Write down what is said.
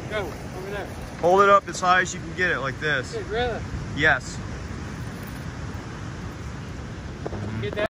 Go, over there. Hold it up as high as you can get it, like this. Really? Yes. Get that.